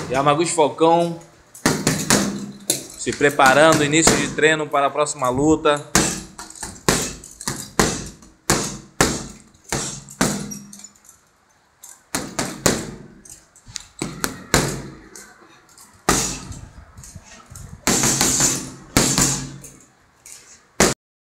Yamaguchi Falcão se preparando, início de treino para a próxima luta.